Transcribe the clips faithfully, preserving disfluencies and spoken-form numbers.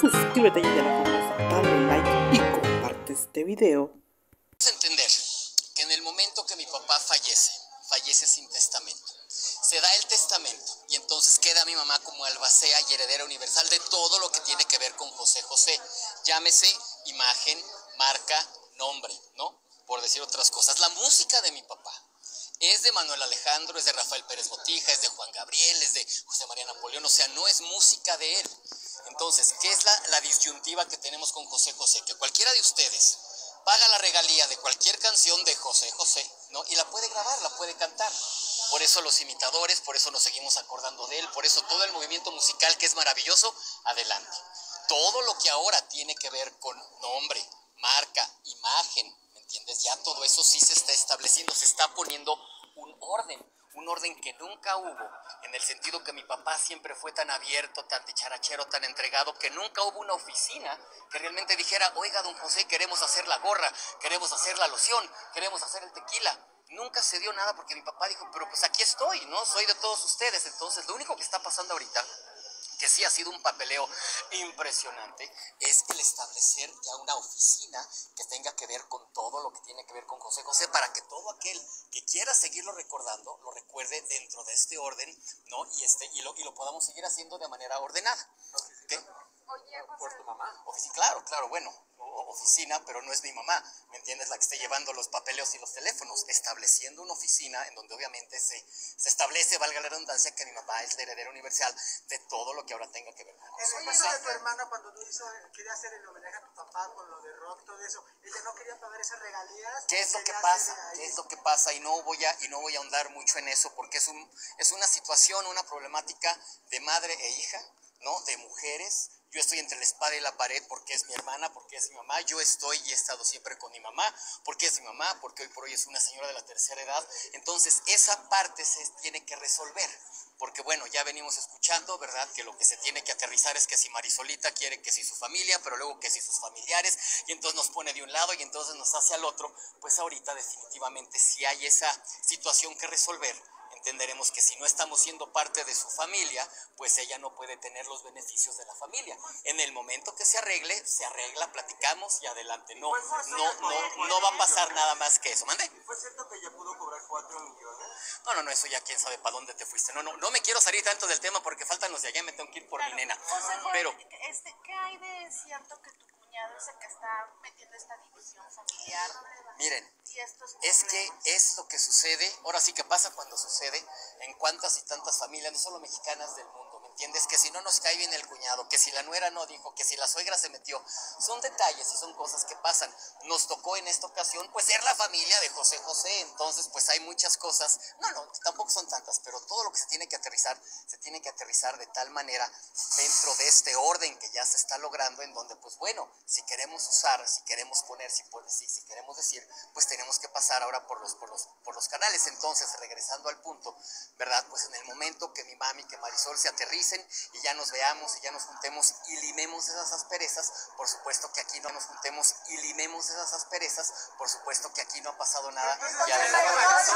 suscríbete y de la famosa, dale like y comparte este video. Entender que en el momento que mi papá fallece, fallece sin testamento, se da el testamento y entonces queda mi mamá como albacea y heredera universal de todo lo que tiene que ver con José José. Llámese imagen, marca, nombre, ¿no? Por decir otras cosas. La música de mi papá es de Manuel Alejandro, es de Rafael Pérez Botija, es de Juan Gabriel, es de José María Napoleón, o sea, no es música de él. Entonces, ¿qué es la, la disyuntiva que tenemos con José José? Que cualquiera de ustedes paga la regalía de cualquier canción de José José, ¿no? Y la puede grabar, la puede cantar. Por eso los imitadores, por eso nos seguimos acordando de él, por eso todo el movimiento musical que es maravilloso, adelante. Todo lo que ahora tiene que ver con nombre, marca, imagen, ¿me entiendes? Ya todo eso sí se está estableciendo, se está poniendo un orden, un orden que nunca hubo, en el sentido que mi papá siempre fue tan abierto, tan dicharachero, tan entregado, que nunca hubo una oficina que realmente dijera, oiga, don José, queremos hacer la gorra, queremos hacer la loción, queremos hacer el tequila. Nunca se dio nada porque mi papá dijo, pero pues aquí estoy, ¿no? Soy de todos ustedes. Entonces, lo único que está pasando ahorita, que sí ha sido un papeleo impresionante, es el establecer ya una oficina que tenga que ver con todo lo que tiene que ver con José José, para que todo aquel que quiera seguirlo recordando, lo recuerde dentro de este orden, ¿no? Y, este, y, lo, y lo podamos seguir haciendo de manera ordenada. ¿Qué? Oye, José. ¿Por tu mamá? Ofici claro, claro, bueno, oficina, pero no es mi mamá, ¿me entiendes? La que esté llevando los papeleos y los teléfonos, estableciendo una oficina en donde obviamente se, se establece, valga la redundancia, que mi mamá es la heredera universal de todo lo que ahora tenga que ver con eso. En el caso de tu hermana, cuando tú hizo, quería hacer el homenaje a tu papá con lo de rock, todo eso, ella no quería pagar esas regalías. ¿Qué es lo que pasa? ¿Qué es lo que pasa? Y no voy a, y no voy a ahondar mucho en eso, porque es, un, es una situación, una problemática de madre e hija, ¿no? De mujeres. Yo estoy entre la espada y la pared porque es mi hermana, porque es mi mamá. Yo estoy y he estado siempre con mi mamá porque es mi mamá, porque hoy por hoy es una señora de la tercera edad. Entonces, esa parte se tiene que resolver. Porque bueno, ya venimos escuchando, ¿verdad? Que lo que se tiene que aterrizar es que si Marisolita quiere que si su familia, pero luego que si sus familiares, y entonces nos pone de un lado y entonces nos hace al otro. Pues ahorita definitivamente si hay esa situación que resolver, entenderemos que si no estamos siendo parte de su familia, pues ella no puede tener los beneficios de la familia. En el momento que se arregle, se arregla, platicamos y adelante. No, no, no, no va a pasar nada más que eso. ¿Mande? ¿Fue cierto que ella pudo cobrar cuatro millones? No, no, no, eso ya quién sabe para dónde te fuiste. No, no, no me quiero salir tanto del tema porque faltan los de allá, me tengo que ir por Claro. mi nena. José, Pero, este, ¿qué hay de cierto que tu cuñado es el que está metiendo esta división familiar? miren, Y estos es que problemas? es lo que sucede, ahora sí que pasa cuando sucede en cuantas y tantas familias, no solo mexicanas del mundo, ¿me entiendes? Que si no nos cae bien el cuñado, que si la nuera no dijo, que si la suegra se metió, son detalles y son cosas que pasan. Nos tocó en esta ocasión, pues, ser la familia de José José, entonces, pues, hay muchas cosas, no, no, tampoco son tantas, pero todo lo que se tiene que aterrizar, se tiene que aterrizar de tal manera dentro de este orden que ya se está logrando, en donde, pues, bueno, si queremos usar, si queremos poner, si, si, si queremos decir, pues, tenemos que pasar ahora por los, por los, por los canales. Entonces, regresando al punto, ¿verdad? Pues en el momento que mi mami, que Marisol se aterricen y ya nos veamos y ya nos juntemos y limemos esas asperezas, por supuesto que aquí no nos juntemos y limemos esas asperezas, por supuesto que aquí no ha pasado nada y adelante.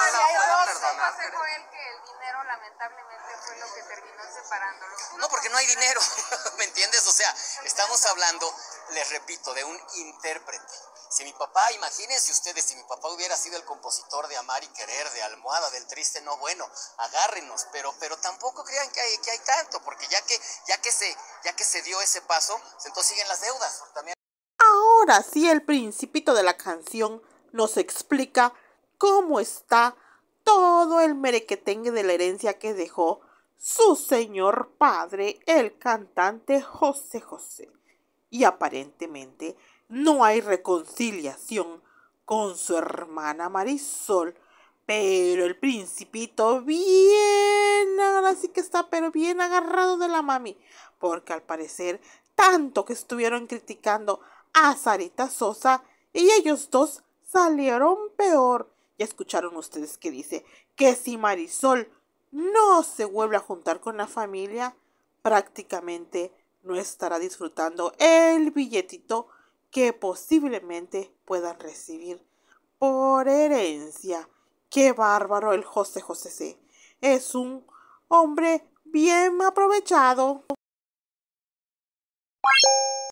José Joel, que el dinero lamentablemente fue lo que terminó separándolos. No, porque no hay dinero, ¿me entiendes? O sea, estamos hablando, les repito, de un intérprete. Si mi papá, imagínense ustedes, si mi papá hubiera sido el compositor de Amar y Querer, de Almohada, del Triste, no, bueno, agárrenos, pero, pero tampoco crean que hay, que hay tanto, porque ya que, ya, que se, ya que se dio ese paso, entonces siguen las deudas. También. Ahora sí, el principito de la canción nos explica cómo está todo el merequetengue de la herencia que dejó su señor padre, el cantante José José. Y aparentemente no hay reconciliación con su hermana Marisol, pero el principito bien, ahora sí que está, pero bien agarrado de la mami, porque al parecer tanto que estuvieron criticando a Sarita Sosa y ellos dos salieron peor. Ya escucharon ustedes que dice que si Marisol no se vuelve a juntar con la familia, prácticamente no estará disfrutando el billetito que posiblemente puedan recibir por herencia. ¡Qué bárbaro el José José! Es un hombre bien aprovechado.